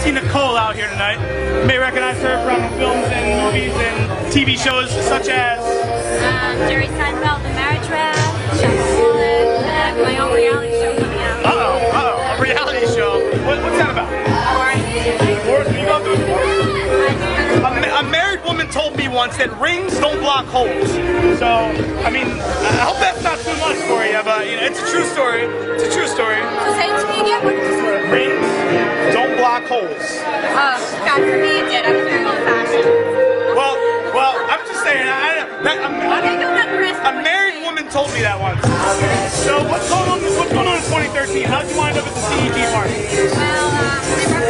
see Nicole out here tonight. You may recognize her from films and movies and TV shows such as Jerry Seinfeld, The Marriage Rap, Shopaholic, and my own reality show coming out. A reality show. What's that about? Wars? You go through wars? A married woman told me once that rings don't block holes. So, I mean, I hope that's not too much for you, but you know, it's a true story. It's a true story. So say it to me again. What is this? Rings don't block holes. Oh, God, for me it did. I'm very old-fashioned. Well, I'm just saying. A married woman told me that once. So what's going on in 2013? How'd you wind up at the CEG party? Well,